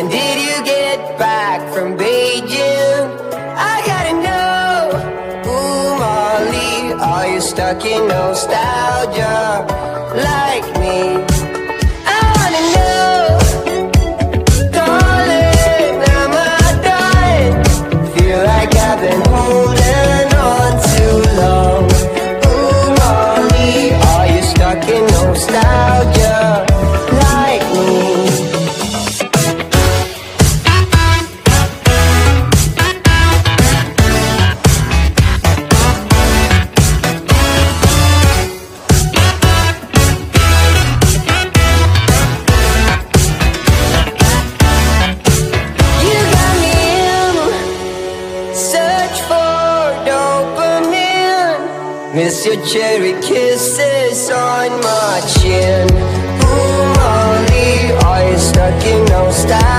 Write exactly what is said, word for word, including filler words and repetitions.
When did you get back from Beijing? I gotta know. Ooh, Molly, are you stuck in nostalgia like me? I wanna know. Darling, am I done? Feel like I've been holding on too long. Ooh, Molly, are you stuck in nostalgia like me? Miss your cherry kisses on my chin. Ooh, Molly, are you stuck in nostalgia?